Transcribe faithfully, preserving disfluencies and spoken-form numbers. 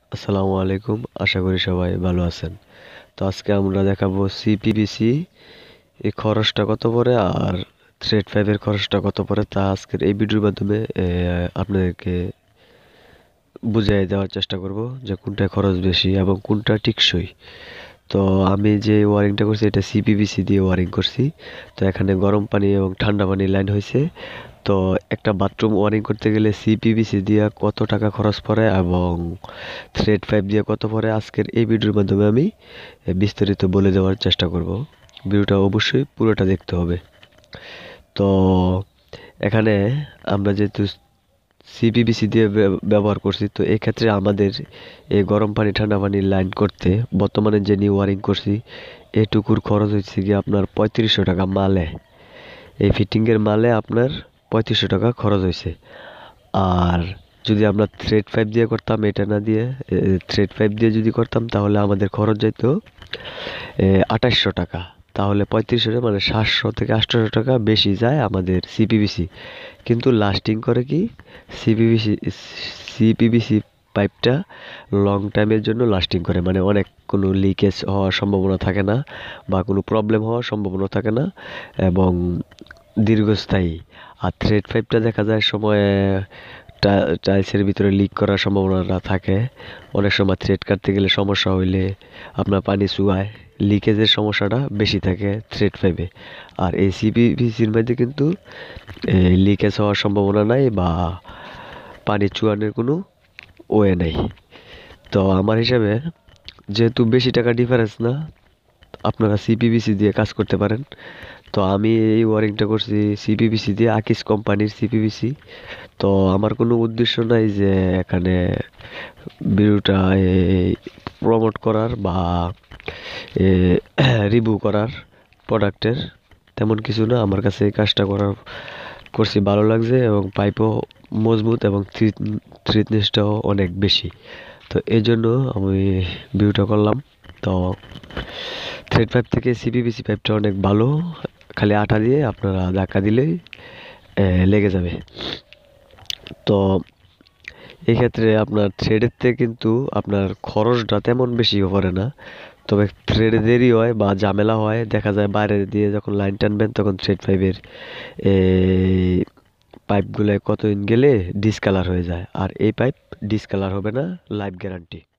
আসসালামু আলাইকুম, আশা করি সবাই ভালো আছেন। তো আজকে আমরা দেখাবো সিপিভিসি এই খরচটা কত পড়ে আর থ্রেড পাইপের খরচটা কত পড়ে তা আজকের এই ভিডিওর মাধ্যমে এ, আপনাদেরকে বুঝিয়ে দেওয়ার চেষ্টা করব যে কোনটা খরচ বেশি এবং কোনটা টিকসই। তো আমি যে ওয়ারিংটা করছি এটা সিপিভিসি দিয়ে ওয়ারিং করছি। তো এখানে গরম পানি এবং ঠান্ডা পানি লাইন হয়েছে। তো একটা বাথরুম ওয়ারিং করতে গেলে সিপিভিসি দিয়ে কত টাকা খরচ পড়ে এবং থ্রেড পাইপ দিয়ে কত পড়ে আজকের এই ভিডিওর মাধ্যমে আমি এ, বিস্তারিত বলে দেওয়ার চেষ্টা করব। ভিডিওটা অবশ্যই পুরোটা দেখতে হবে। তো এখানে আমরা যেহেতু সিপিভিসি দিয়ে ব্য- ব্যবহার করছি, তো এই ক্ষেত্রে আমাদের এই গরম পানি ঠান্ডা পানির লাইন করতে বর্তমানে যে নিউ ওয়ারিং করছি এটুকুর খরচ হচ্ছে গিয়ে আপনার পঁয়ত্রিশশো টাকা মালে। এই ফিটিংয়ের মালে আপনার পঁয়ত্রিশশো টাকা খরচ হয়েছে। আর যদি আমরা থ্রেড পাইপ দিয়ে করতাম, এটা না দিয়ে থ্রেড পাইপ দিয়ে যদি করতাম তাহলে আমাদের খরচ যেত আঠাশশো টাকা। তাহলে পঁয়ত্রিশশো মানে সাতশো থেকে আটশোশো টাকা বেশি যায় আমাদের সিপিভিসি। কিন্তু লাস্টিং করে কি সিপিভিসি সিপিভিসি পাইপটা লং টাইমের জন্য লাস্টিং করে, মানে অনেক কোনো লিকেজ হওয়ার সম্ভাবনা থাকে না বা কোনো প্রবলেম হওয়ার সম্ভাবনা থাকে না এবং দীর্ঘস্থায়ী। আর থ্রেড পাইপটা দেখা যায় সময়ে টাইলসের ভিতরে লিক করার সম্ভাবনাটা থাকে। অনেক সময় থ্রেড কাটতে গেলে সমস্যা হইলে আপনার পানি চুয়ায় লিকেজের সমস্যাটা বেশি থাকে থ্রেড পাইপে। আর এই সিপিভিসির মধ্যে কিন্তু লিকেজ হওয়ার সম্ভাবনা নাই বা পানি চুয়ানোর কোনো ওয়ে নাই। তো আমার হিসাবে যেহেতু বেশি টাকা ডিফারেন্স না, আপনারা সিপিভিসি দিয়ে কাজ করতে পারেন। তো আমি এই ওয়ারিংটা করছি সিপিভিসি দিয়ে, আকিস কোম্পানির সিপিভিসি। তো আমার কোনো উদ্দেশ্য নাই যে এখানে ভিডিওটা প্রমোট করার বা রিভিউ করার প্রোডাক্টের, তেমন কিছু না। আমার কাছে এই কাজটা করার করছি, ভালো লাগছে এবং পাইপও মজবুত এবং থ্রিকনেসটাও অনেক বেশি। তো এই জন্য আমি ভিডিওটা করলাম। তো থ্রেড পাইপ থেকে সিপিভিসি পাইপটা অনেক ভালো, খালি আঠা দিয়ে আপনারা ধাক্কা দিলেই এ, লেগে যাবে। তো এই ক্ষেত্রে আপনার থ্রেডের থেকে কিন্তু আপনার খরচটা তেমন বেশি পড়ে না, তবে থ্রেড দেরি হয় বা ঝামেলা হয়। দেখা যায় বাইরে দিয়ে যখন লাইন টানবেন তখন থ্রেড পাইপের এই পাইপগুলো কতদিন গেলে ডিসকালার হয়ে যায়, আর এই পাইপ ডিসকালার হবে না, লাইফ গ্যারান্টি।